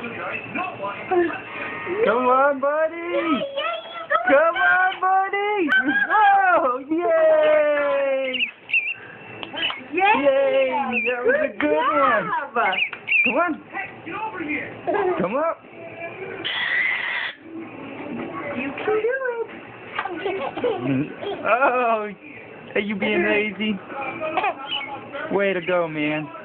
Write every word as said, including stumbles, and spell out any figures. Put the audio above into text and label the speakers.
Speaker 1: Come on, buddy! Come on, buddy! Oh, yay! Yay! That was a good one. Come on. Come up.
Speaker 2: You can do it.
Speaker 1: Oh, are you being lazy? Way to go, man.